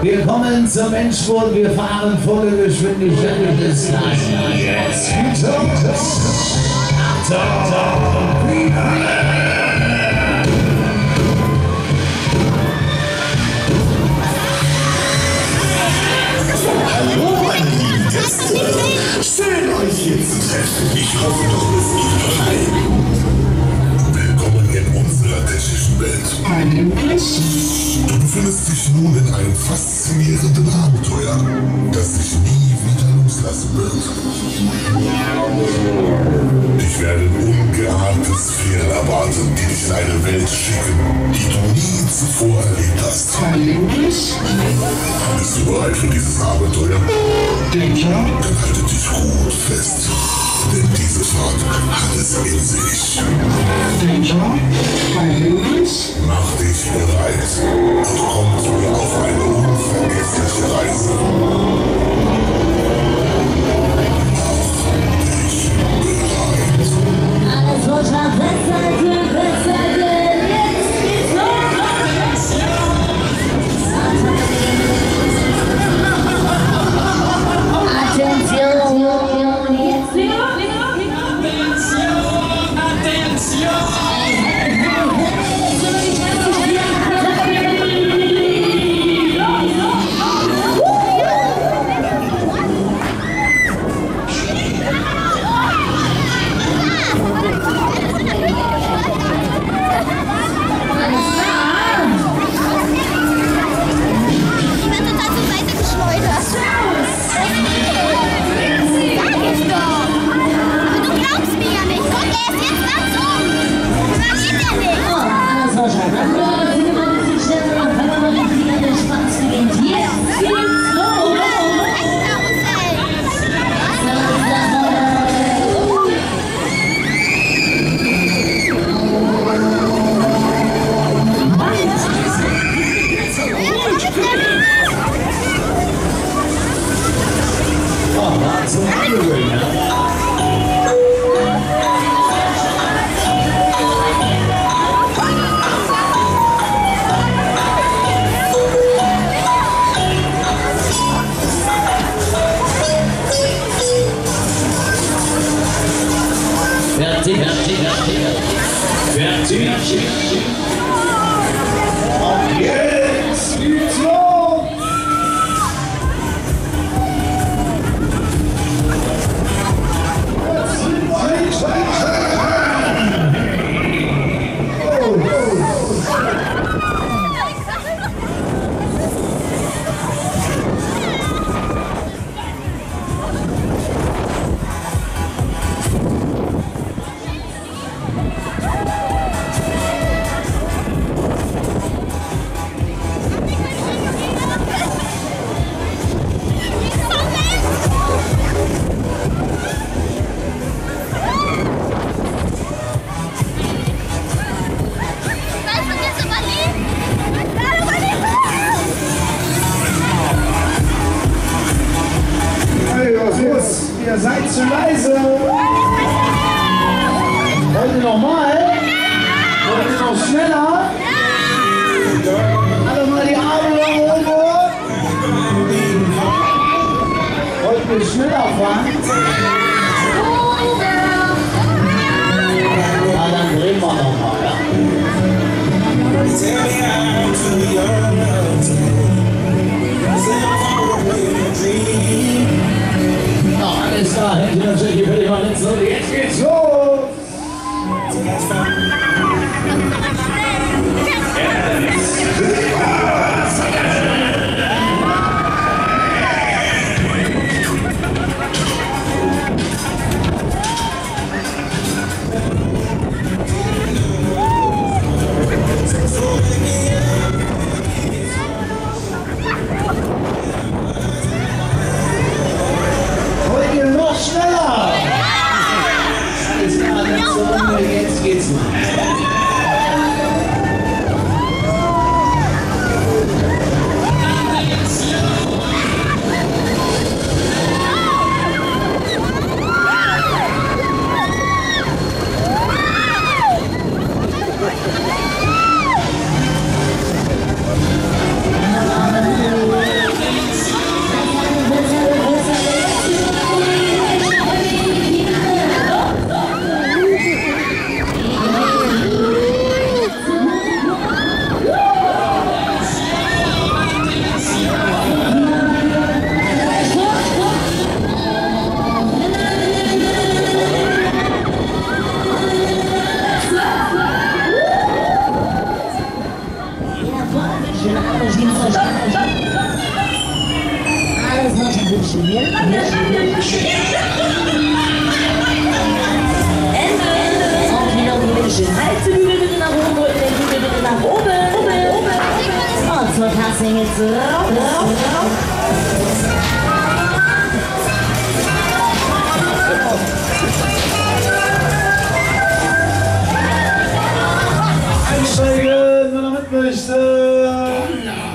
Wir kommen zum Endspurt, wir fahren volle Geschwindigkeit durch das Glas. Jetzt geht's los. Achtung, Hallo, meine lieben Gäste. Schön, euch hier zu treffen. Ich hoffe doch, es geht euch heim. Willkommen in unserer technischen Welt. Du befindest dich nun in einem faszinierenden Abenteuer, das dich nie wieder loslassen wird. Ich werde ungeahnte Sphären erwarten, die dich in eine Welt schicken, die du nie zuvor erlebt hast. Bist du bereit für dieses Abenteuer? Dann halte dich gut fest, denn diese Fahrt hat es in sich. Mach dich bereit und komm mit mir auf eine unvergessliche Reise. Mach dich bereit. Alles wird verbessert, jetzt geht's los! Attention! Und jetzt geht's los! Ihr seid zu leise. Wollt ihr nochmal? Wollt ihr noch schneller? Alle mal die Arme nach oben. Wollt ihr schneller fahren? Ja, dann drehen wir nochmal. Alles klar, hinter der Jackie will ich mal nicht so. Jetzt geht's los! Wollt ihr noch schneller? Alles klar, letzte Runde, jetzt geht's los. schön halt die Bügel bitte nach oben, drücken den Bügel bitte nach oben. Und zur Tasse jetzt rauf. Einsteigen, wenn er mit möchte.